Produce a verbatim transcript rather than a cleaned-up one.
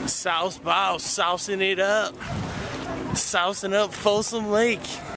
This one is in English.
South bow, sousing it up. Sousing up Folsom Lake.